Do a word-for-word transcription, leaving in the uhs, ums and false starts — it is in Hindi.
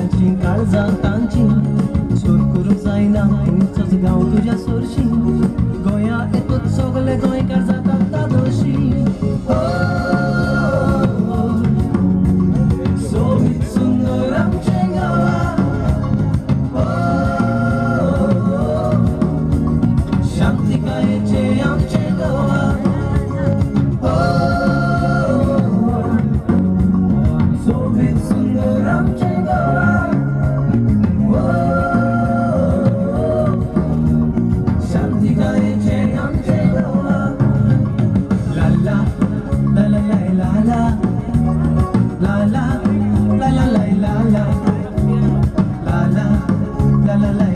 गोंयची काळजां तांची सोर करूंक जायना खंयचोच गांव तुज्या सोरशी गोंया येतूच सगळे गोंयकार जातात दोशी सोबीत सुंदर आमचें गांवां शांतिकायेचें आमचें गोवा सोबीत सुंदर आमचें गोवा शांतिकायेचें आमचें गोवा ला ला ला ला ला ला ला ला ला ला ला ला ला ला ला ला ला ला